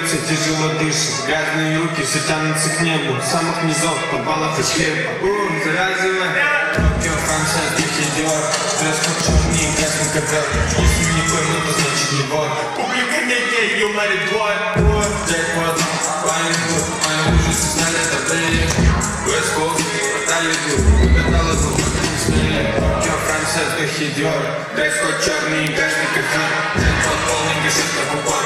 бьется, тяжело дышит. Грязные руки все тянутся к небу. С самых низов, подвалов и хлеба. Завязывай. Токио, Франция, тихий Диор. Дресс-код черный, грязный ковер. Если не пойму, то значит не вор. Публика не гей, юморит двор. Джекпот, Панинг, мои ужасы сняли давление. West Coast, Талибу, угадала звук, не смели. Токио, Франция, тихий Диор. Дресс-код черный, грязный ковер. Джекпот полный, гашит как упор.